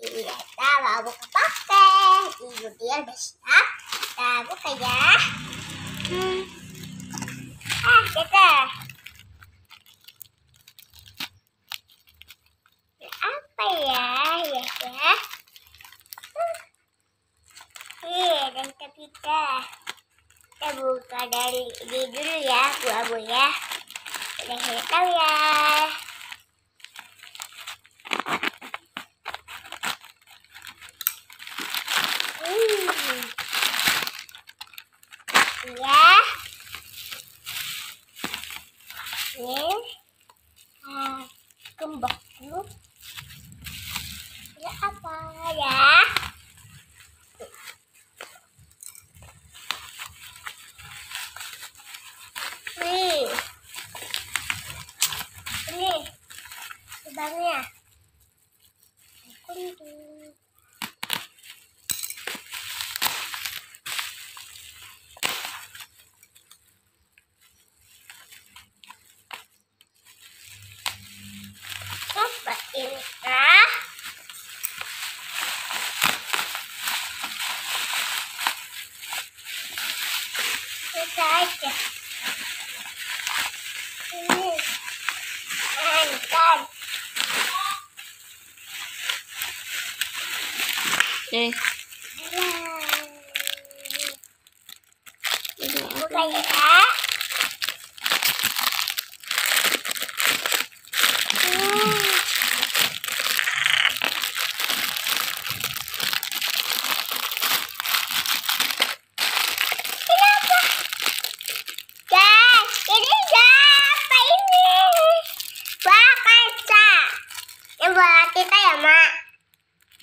Iya, kita mau buka paket. Ibu dia udah siap. Kita buka ya. Kita. Apa ya? Ya. Dan kita buka dari ini dulu ya, Bu ya. Udah saya tahu ya. Ya. Ini kembang dulu. Ya apa ya? Ini lubangnya. Seperti ini kah? Bisa aja. Ini mantap. Buka ya.